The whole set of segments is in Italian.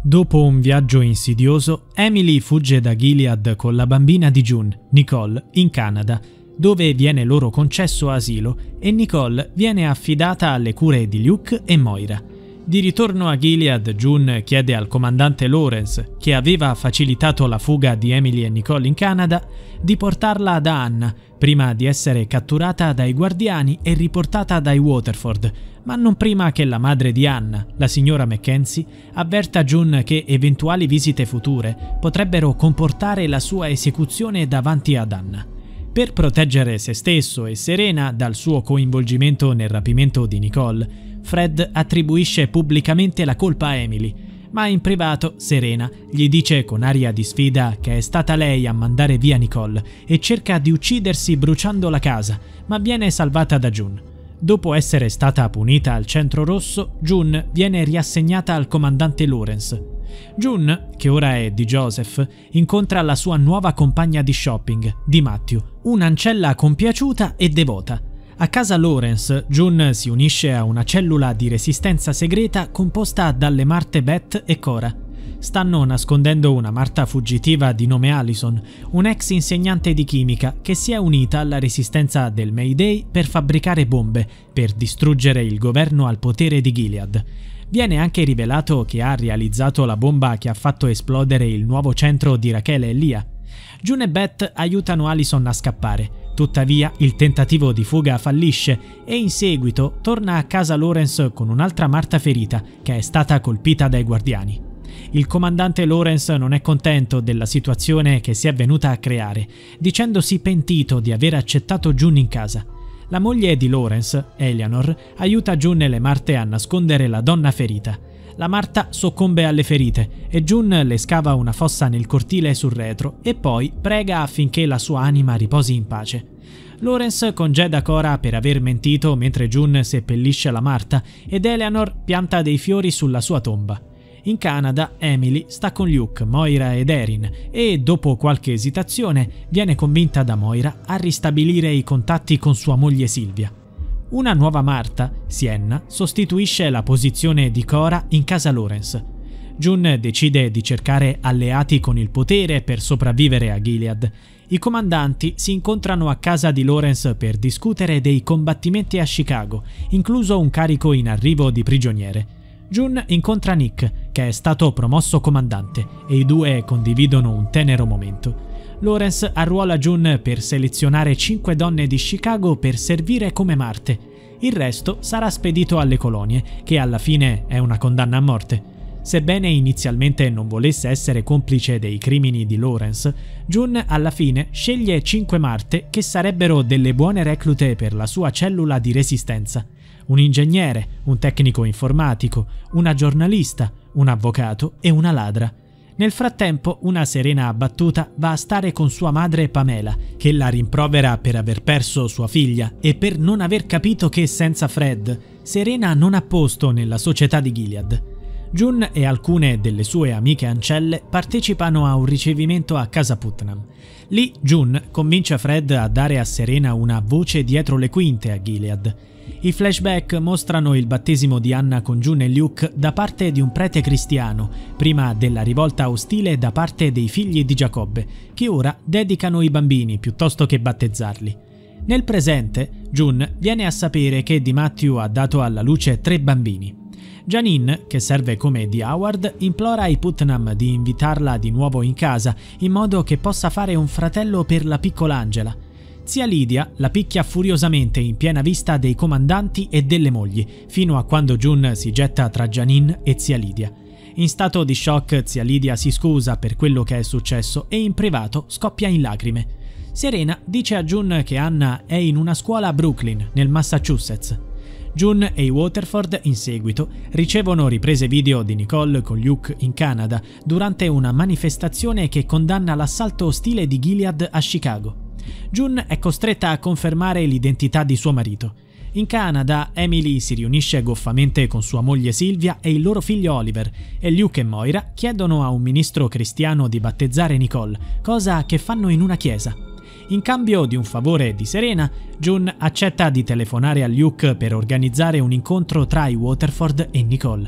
Dopo un viaggio insidioso, Emily fugge da Gilead con la bambina di June, Nicole, in Canada, dove viene loro concesso asilo e Nicole viene affidata alle cure di Luke e Moira. Di ritorno a Gilead, June chiede al comandante Lawrence, che aveva facilitato la fuga di Emily e Nicole in Canada, di portarla da Anna, prima di essere catturata dai guardiani e riportata dai Waterford, ma non prima che la madre di Anna, la signora Mackenzie, avverta June che eventuali visite future potrebbero comportare la sua esecuzione davanti ad Anna. Per proteggere se stesso e Serena dal suo coinvolgimento nel rapimento di Nicole, Fred attribuisce pubblicamente la colpa a Emily, ma in privato Serena gli dice con aria di sfida che è stata lei a mandare via Nicole e cerca di uccidersi bruciando la casa, ma viene salvata da June. Dopo essere stata punita al Centro Rosso, June viene riassegnata al comandante Lawrence. June, che ora è di Joseph, incontra la sua nuova compagna di shopping, di Matthew, un'ancella compiaciuta e devota. A casa Lawrence, June si unisce a una cellula di resistenza segreta composta dalle Marte Beth e Cora. Stanno nascondendo una Marta fuggitiva di nome Allison, un'ex insegnante di chimica che si è unita alla resistenza del Mayday per fabbricare bombe, per distruggere il governo al potere di Gilead. Viene anche rivelato che ha realizzato la bomba che ha fatto esplodere il nuovo centro di Rachele e Lia. June e Beth aiutano Allison a scappare, tuttavia il tentativo di fuga fallisce e in seguito torna a casa Lawrence con un'altra Marta ferita che è stata colpita dai guardiani. Il comandante Lawrence non è contento della situazione che si è venuta a creare, dicendosi pentito di aver accettato June in casa. La moglie di Lawrence, Eleanor, aiuta June e le Marte a nascondere la donna ferita. La Marta soccombe alle ferite e June le scava una fossa nel cortile sul retro e poi prega affinché la sua anima riposi in pace. Lawrence congeda Cora per aver mentito mentre June seppellisce la Marta ed Eleanor pianta dei fiori sulla sua tomba. In Canada, Emily sta con Luke, Moira ed Erin e, dopo qualche esitazione, viene convinta da Moira a ristabilire i contatti con sua moglie Sylvia. Una nuova Marta, Sienna, sostituisce la posizione di Cora in casa Lawrence. June decide di cercare alleati con il potere per sopravvivere a Gilead. I comandanti si incontrano a casa di Lawrence per discutere dei combattimenti a Chicago, incluso un carico in arrivo di prigioniere. June incontra Nick, che è stato promosso comandante, e i due condividono un tenero momento. Lawrence arruola June per selezionare 5 donne di Chicago per servire come Marte. Il resto sarà spedito alle colonie, che alla fine è una condanna a morte. Sebbene inizialmente non volesse essere complice dei crimini di Lawrence, June alla fine sceglie 5 Marte che sarebbero delle buone reclute per la sua cellula di resistenza. Un ingegnere, un tecnico informatico, una giornalista, un avvocato e una ladra. Nel frattempo, una Serena abbattuta va a stare con sua madre Pamela, che la rimprovera per aver perso sua figlia e per non aver capito che senza Fred, Serena non ha posto nella società di Gilead. June e alcune delle sue amiche ancelle partecipano a un ricevimento a casa Putnam. Lì June convince Fred a dare a Serena una voce dietro le quinte a Gilead. I flashback mostrano il battesimo di Anna con June e Luke da parte di un prete cristiano, prima della rivolta ostile da parte dei figli di Giacobbe, che ora dedicano i bambini piuttosto che battezzarli. Nel presente, June viene a sapere che Di Matthew ha dato alla luce 3 bambini. Janine, che serve come Di Howard, implora ai Putnam di invitarla di nuovo in casa in modo che possa fare un fratello per la piccola Angela. Zia Lydia la picchia furiosamente in piena vista dei comandanti e delle mogli, fino a quando June si getta tra Janine e zia Lydia. In stato di shock, zia Lydia si scusa per quello che è successo e in privato scoppia in lacrime. Serena dice a June che Anna è in una scuola a Brooklyn, nel Massachusetts. June e i Waterford, in seguito, ricevono riprese video di Nicole con Luke in Canada durante una manifestazione che condanna l'assalto ostile di Gilead a Chicago. June è costretta a confermare l'identità di suo marito. In Canada, Emily si riunisce goffamente con sua moglie Sylvia e il loro figlio Oliver, e Luke e Moira chiedono a un ministro cristiano di battezzare Nicole, cosa che fanno in una chiesa. In cambio di un favore di Serena, June accetta di telefonare a Luke per organizzare un incontro tra i Waterford e Nicole.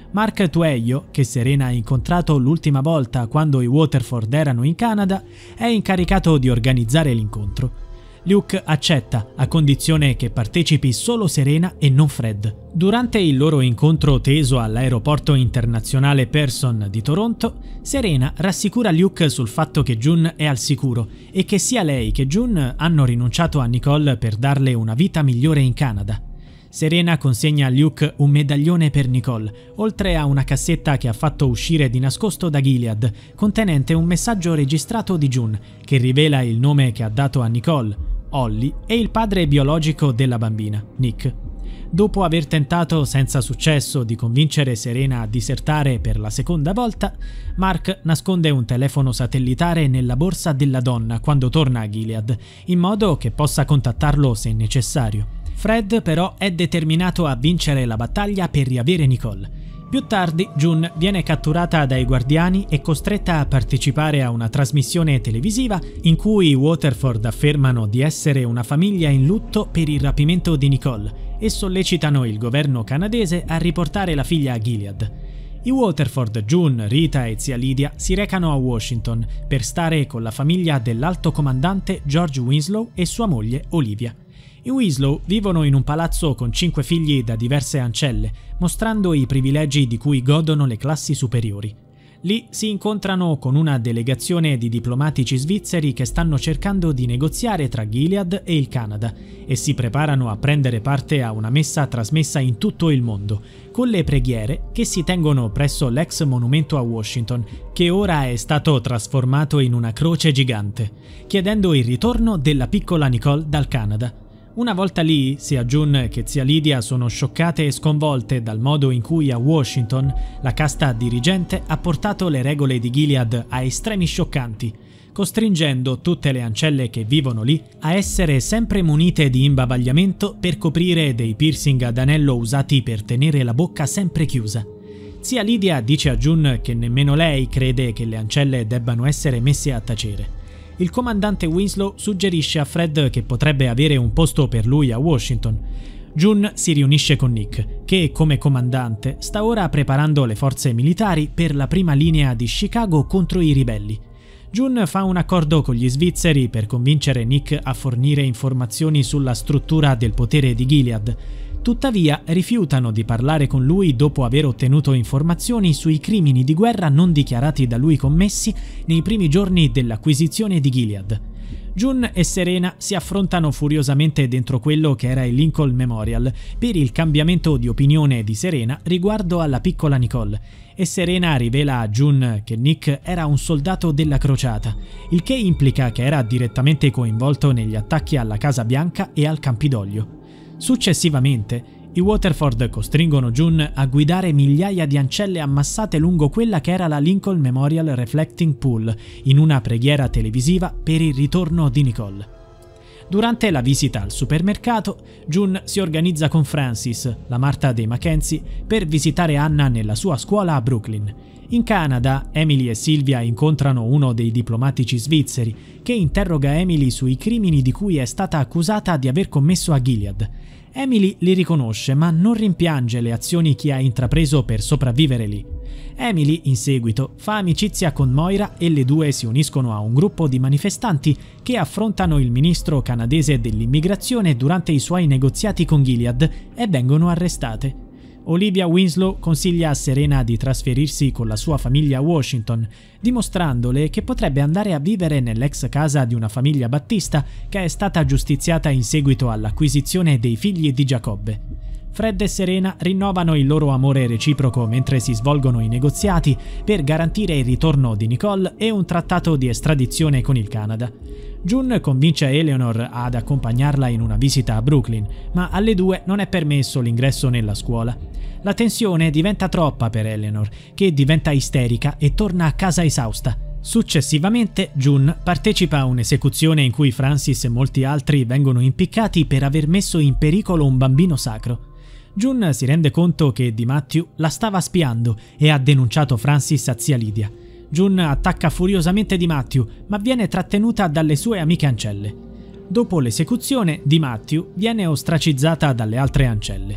Mark Tueio, che Serena ha incontrato l'ultima volta quando i Waterford erano in Canada, è incaricato di organizzare l'incontro. Luke accetta, a condizione che partecipi solo Serena e non Fred. Durante il loro incontro teso all'aeroporto internazionale Pearson di Toronto, Serena rassicura Luke sul fatto che June è al sicuro e che sia lei che June hanno rinunciato a Nicole per darle una vita migliore in Canada. Serena consegna a Luke un medaglione per Nicole, oltre a una cassetta che ha fatto uscire di nascosto da Gilead, contenente un messaggio registrato di June, che rivela il nome che ha dato a Nicole, Holly, e il padre biologico della bambina, Nick. Dopo aver tentato senza successo di convincere Serena a disertare per la seconda volta, Mark nasconde un telefono satellitare nella borsa della donna quando torna a Gilead, in modo che possa contattarlo se necessario. Fred però è determinato a vincere la battaglia per riavere Nicole. Più tardi June viene catturata dai guardiani e costretta a partecipare a una trasmissione televisiva in cui i Waterford affermano di essere una famiglia in lutto per il rapimento di Nicole e sollecitano il governo canadese a riportare la figlia a Gilead. I Waterford, June, Rita e zia Lydia si recano a Washington per stare con la famiglia dell'alto comandante George Winslow e sua moglie Olivia. I Winslow vivono in un palazzo con 5 figli da diverse ancelle, mostrando i privilegi di cui godono le classi superiori. Lì si incontrano con una delegazione di diplomatici svizzeri che stanno cercando di negoziare tra Gilead e il Canada e si preparano a prendere parte a una messa trasmessa in tutto il mondo, con le preghiere che si tengono presso l'ex monumento a Washington, che ora è stato trasformato in una croce gigante, chiedendo il ritorno della piccola Nicole dal Canada. Una volta lì, sia June che zia Lydia sono scioccate e sconvolte dal modo in cui a Washington la casta dirigente ha portato le regole di Gilead a estremi scioccanti, costringendo tutte le ancelle che vivono lì a essere sempre munite di imbavagliamento per coprire dei piercing ad anello usati per tenere la bocca sempre chiusa. Zia Lydia dice a June che nemmeno lei crede che le ancelle debbano essere messe a tacere. Il comandante Winslow suggerisce a Fred che potrebbe avere un posto per lui a Washington. June si riunisce con Nick, che come comandante sta ora preparando le forze militari per la prima linea di Chicago contro i ribelli. June fa un accordo con gli svizzeri per convincere Nick a fornire informazioni sulla struttura del potere di Gilead. Tuttavia rifiutano di parlare con lui dopo aver ottenuto informazioni sui crimini di guerra non dichiarati da lui commessi nei primi giorni dell'acquisizione di Gilead. June e Serena si affrontano furiosamente dentro quello che era il Lincoln Memorial per il cambiamento di opinione di Serena riguardo alla piccola Nicole, e Serena rivela a June che Nick era un soldato della crociata, il che implica che era direttamente coinvolto negli attacchi alla Casa Bianca e al Campidoglio. Successivamente, i Waterford costringono June a guidare migliaia di ancelle ammassate lungo quella che era la Lincoln Memorial Reflecting Pool in una preghiera televisiva per il ritorno di Nicole. Durante la visita al supermercato, June si organizza con Francis, la Martha dei Mackenzie, per visitare Anna nella sua scuola a Brooklyn. In Canada, Emily e Sylvia incontrano uno dei diplomatici svizzeri, che interroga Emily sui crimini di cui è stata accusata di aver commesso a Gilead. Emily li riconosce, ma non rimpiange le azioni che ha intrapreso per sopravvivere lì. Emily, in seguito, fa amicizia con Moira e le due si uniscono a un gruppo di manifestanti che affrontano il ministro canadese dell'immigrazione durante i suoi negoziati con Gilead e vengono arrestate. Olivia Winslow consiglia a Serena di trasferirsi con la sua famiglia a Washington, dimostrandole che potrebbe andare a vivere nell'ex casa di una famiglia battista che è stata giustiziata in seguito all'acquisizione dei figli di Giacobbe. Fred e Serena rinnovano il loro amore reciproco mentre si svolgono i negoziati per garantire il ritorno di Nicole e un trattato di estradizione con il Canada. June convince Eleanor ad accompagnarla in una visita a Brooklyn, ma alle due non è permesso l'ingresso nella scuola. La tensione diventa troppa per Eleanor, che diventa isterica e torna a casa esausta. Successivamente, June partecipa a un'esecuzione in cui Francis e molti altri vengono impiccati per aver messo in pericolo un bambino sacro. June si rende conto che Di Matthew la stava spiando e ha denunciato Francis a zia Lydia. June attacca furiosamente Di Matthew, ma viene trattenuta dalle sue amiche ancelle. Dopo l'esecuzione, Di Matthew viene ostracizzata dalle altre ancelle.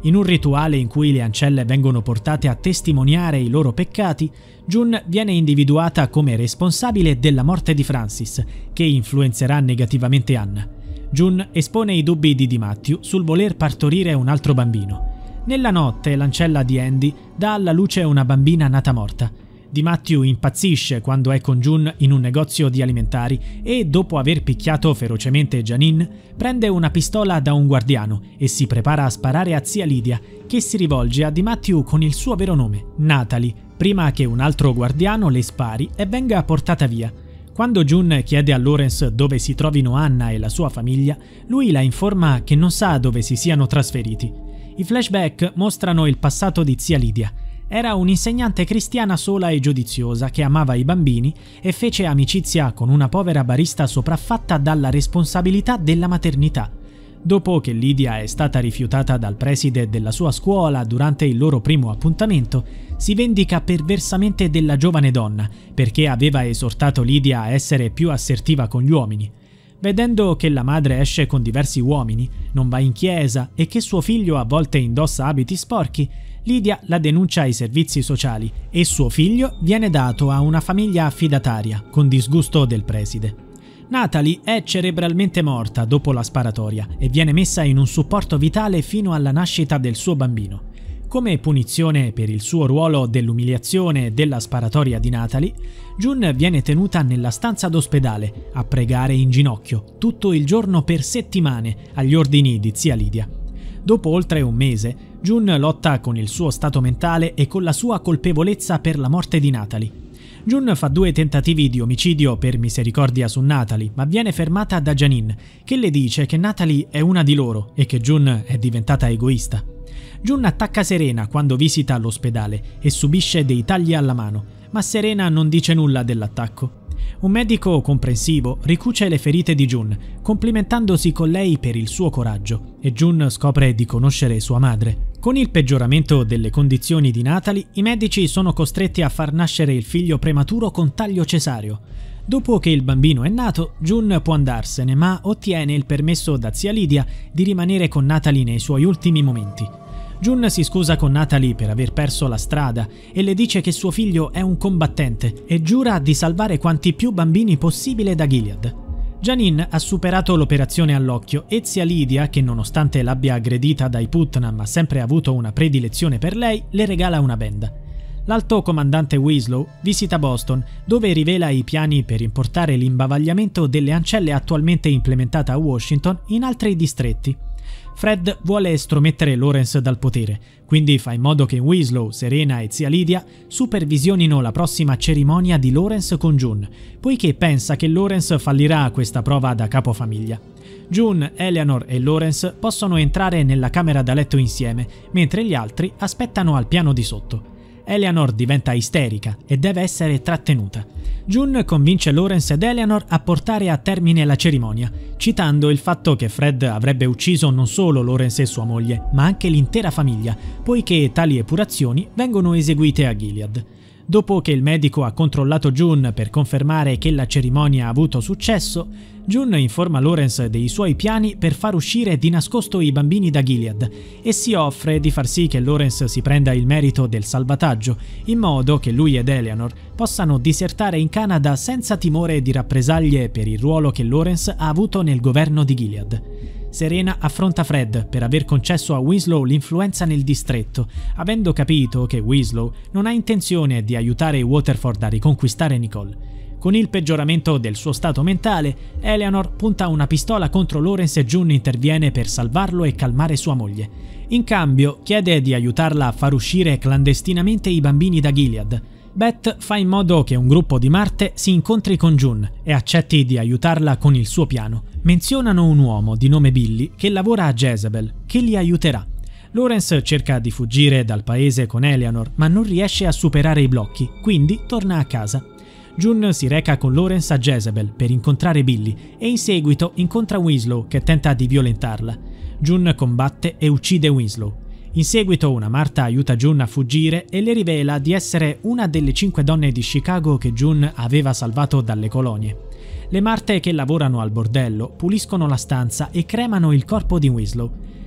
In un rituale in cui le ancelle vengono portate a testimoniare i loro peccati, June viene individuata come responsabile della morte di Francis, che influenzerà negativamente Anna. June espone i dubbi di Di Matthew sul voler partorire un altro bambino. Nella notte l'ancella di Andy dà alla luce una bambina nata morta. Di Matthew impazzisce quando è con June in un negozio di alimentari e, dopo aver picchiato ferocemente Janine, prende una pistola da un guardiano e si prepara a sparare a zia Lydia, che si rivolge a Di Matthew con il suo vero nome, Natalie, prima che un altro guardiano le spari e venga portata via. Quando June chiede a Lawrence dove si trovino Anna e la sua famiglia, lui la informa che non sa dove si siano trasferiti. I flashback mostrano il passato di zia Lydia. Era un'insegnante cristiana sola e giudiziosa che amava i bambini e fece amicizia con una povera barista sopraffatta dalla responsabilità della maternità. Dopo che Lydia è stata rifiutata dal preside della sua scuola durante il loro primo appuntamento, si vendica perversamente della giovane donna perché aveva esortato Lydia a essere più assertiva con gli uomini. Vedendo che la madre esce con diversi uomini, non va in chiesa e che suo figlio a volte indossa abiti sporchi, Lydia la denuncia ai servizi sociali e suo figlio viene dato a una famiglia affidataria, con disgusto del preside. Natalie è cerebralmente morta dopo la sparatoria e viene messa in un supporto vitale fino alla nascita del suo bambino. Come punizione per il suo ruolo dell'umiliazione della sparatoria di Natalie, June viene tenuta nella stanza d'ospedale a pregare in ginocchio tutto il giorno per settimane agli ordini di zia Lydia. Dopo oltre un mese, June lotta con il suo stato mentale e con la sua colpevolezza per la morte di Natalie. June fa 2 tentativi di omicidio per misericordia su Natalie, ma viene fermata da Janine, che le dice che Natalie è una di loro e che June è diventata egoista. June attacca Serena quando visita l'ospedale e subisce dei tagli alla mano, ma Serena non dice nulla dell'attacco. Un medico comprensivo ricuce le ferite di June, complimentandosi con lei per il suo coraggio, e June scopre di conoscere sua madre. Con il peggioramento delle condizioni di Natalie, i medici sono costretti a far nascere il figlio prematuro con taglio cesareo. Dopo che il bambino è nato, June può andarsene, ma ottiene il permesso da zia Lydia di rimanere con Natalie nei suoi ultimi momenti. June si scusa con Natalie per aver perso la strada e le dice che suo figlio è un combattente e giura di salvare quanti più bambini possibile da Gilead. Janine ha superato l'operazione all'occhio e zia Lydia, che nonostante l'abbia aggredita dai Putnam ha sempre avuto una predilezione per lei, le regala una benda. L'alto comandante Winslow visita Boston, dove rivela i piani per importare l'imbavagliamento delle ancelle attualmente implementate a Washington in altri distretti. Fred vuole estromettere Lawrence dal potere, quindi fa in modo che Winslow, Serena e zia Lydia supervisionino la prossima cerimonia di Lawrence con June, poiché pensa che Lawrence fallirà questa prova da capofamiglia. June, Eleanor e Lawrence possono entrare nella camera da letto insieme, mentre gli altri aspettano al piano di sotto. Eleanor diventa isterica e deve essere trattenuta. June convince Lawrence ed Eleanor a portare a termine la cerimonia, citando il fatto che Fred avrebbe ucciso non solo Lawrence e sua moglie, ma anche l'intera famiglia, poiché tali epurazioni vengono eseguite a Gilead. Dopo che il medico ha controllato June per confermare che la cerimonia ha avuto successo, June informa Lawrence dei suoi piani per far uscire di nascosto i bambini da Gilead e si offre di far sì che Lawrence si prenda il merito del salvataggio, in modo che lui ed Eleanor possano disertare in Canada senza timore di rappresaglie per il ruolo che Lawrence ha avuto nel governo di Gilead. Serena affronta Fred per aver concesso a Winslow l'influenza nel distretto, avendo capito che Winslow non ha intenzione di aiutare Waterford a riconquistare Nicole. Con il peggioramento del suo stato mentale, Eleanor punta una pistola contro Lawrence e June interviene per salvarlo e calmare sua moglie. In cambio, chiede di aiutarla a far uscire clandestinamente i bambini da Gilead. Beth fa in modo che un gruppo di Marte si incontri con June e accetti di aiutarla con il suo piano. Menzionano un uomo di nome Billy che lavora a Jezebel, che li aiuterà. Lawrence cerca di fuggire dal paese con Eleanor, ma non riesce a superare i blocchi, quindi torna a casa. June si reca con Lawrence a Jezebel per incontrare Billy e in seguito incontra Winslow che tenta di violentarla. June combatte e uccide Winslow. In seguito una Marta aiuta June a fuggire e le rivela di essere una delle 5 donne di Chicago che June aveva salvato dalle colonie. Le Marte che lavorano al bordello puliscono la stanza e cremano il corpo di Winslow.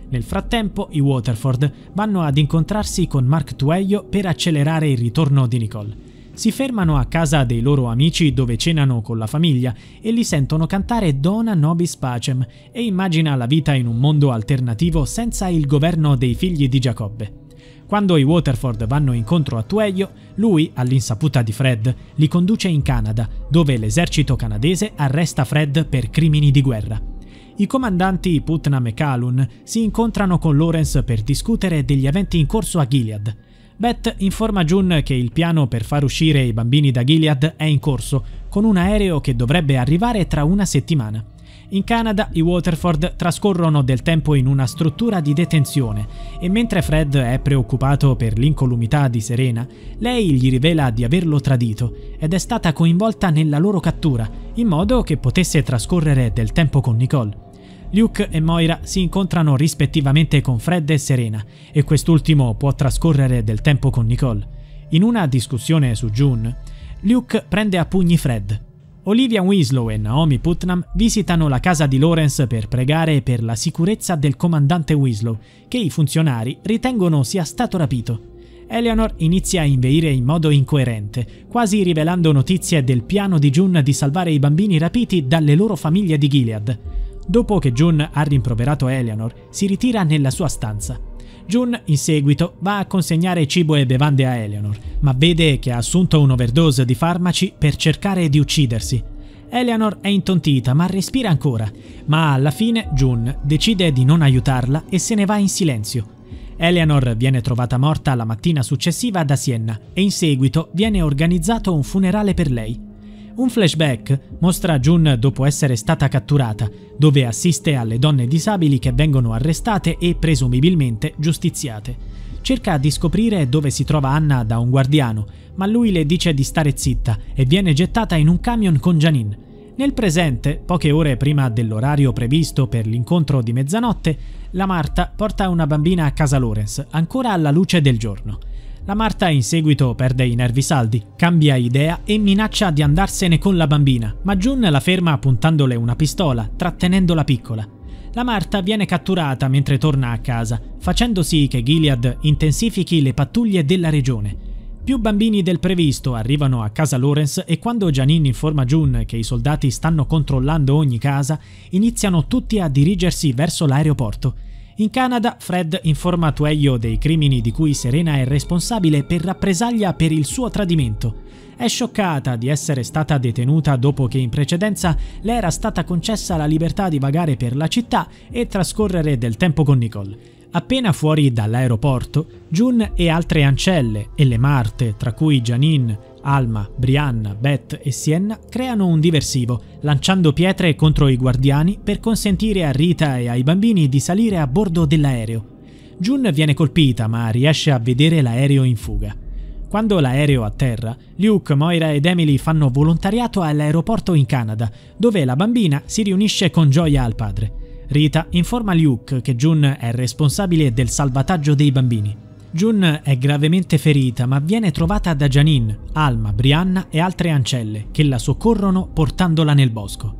Nel frattempo i Waterford vanno ad incontrarsi con Mark Tueio per accelerare il ritorno di Nicole. Si fermano a casa dei loro amici dove cenano con la famiglia e li sentono cantare Dona Nobis Pacem e immagina la vita in un mondo alternativo senza il governo dei figli di Giacobbe. Quando i Waterford vanno incontro a Tueio, lui, all'insaputa di Fred, li conduce in Canada, dove l'esercito canadese arresta Fred per crimini di guerra. I comandanti Putnam e Calhoun si incontrano con Lawrence per discutere degli eventi in corso a Gilead. Beth informa June che il piano per far uscire i bambini da Gilead è in corso, con un aereo che dovrebbe arrivare tra una settimana. In Canada i Waterford trascorrono del tempo in una struttura di detenzione e mentre Fred è preoccupato per l'incolumità di Serena, lei gli rivela di averlo tradito ed è stata coinvolta nella loro cattura, in modo che potesse trascorrere del tempo con Nicole. Luke e Moira si incontrano rispettivamente con Fred e Serena e quest'ultimo può trascorrere del tempo con Nicole. In una discussione su June, Luke prende a pugni Fred. Olivia Winslow e Naomi Putnam visitano la casa di Lawrence per pregare per la sicurezza del comandante Winslow, che i funzionari ritengono sia stato rapito. Eleanor inizia a inveire in modo incoerente, quasi rivelando notizie del piano di June di salvare i bambini rapiti dalle loro famiglie di Gilead. Dopo che June ha rimproverato Eleanor, si ritira nella sua stanza. June, in seguito, va a consegnare cibo e bevande a Eleanor, ma vede che ha assunto un'overdose di farmaci per cercare di uccidersi. Eleanor è intontita ma respira ancora, ma alla fine June decide di non aiutarla e se ne va in silenzio. Eleanor viene trovata morta la mattina successiva da Siena e in seguito viene organizzato un funerale per lei. Un flashback mostra June dopo essere stata catturata, dove assiste alle donne disabili che vengono arrestate e presumibilmente giustiziate. Cerca di scoprire dove si trova Anna da un guardiano, ma lui le dice di stare zitta e viene gettata in un camion con Janine. Nel presente, poche ore prima dell'orario previsto per l'incontro di mezzanotte, la Marta porta una bambina a casa Lawrence, ancora alla luce del giorno. La Marta in seguito perde i nervi saldi, cambia idea e minaccia di andarsene con la bambina, ma June la ferma puntandole una pistola, trattenendola piccola. La Marta viene catturata mentre torna a casa, facendo sì che Gilead intensifichi le pattuglie della regione. Più bambini del previsto arrivano a casa Lawrence e quando Janine informa June che i soldati stanno controllando ogni casa, iniziano tutti a dirigersi verso l'aeroporto. In Canada, Fred informa Tueio dei crimini di cui Serena è responsabile per rappresaglia per il suo tradimento. È scioccata di essere stata detenuta dopo che in precedenza le era stata concessa la libertà di vagare per la città e trascorrere del tempo con Nicole. Appena fuori dall'aeroporto, June e altre ancelle e le Marte, tra cui Janine, Alma, Brianna, Beth e Sienna, creano un diversivo, lanciando pietre contro i guardiani per consentire a Rita e ai bambini di salire a bordo dell'aereo. June viene colpita ma riesce a vedere l'aereo in fuga. Quando l'aereo atterra, Luke, Moira ed Emily fanno volontariato all'aeroporto in Canada, dove la bambina si riunisce con gioia al padre. Rita informa Luke che June è responsabile del salvataggio dei bambini. June è gravemente ferita ma viene trovata da Janine, Alma, Brianna e altre ancelle che la soccorrono portandola nel bosco.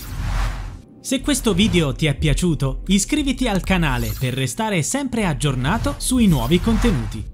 Se questo video ti è piaciuto, iscriviti al canale per restare sempre aggiornato sui nuovi contenuti.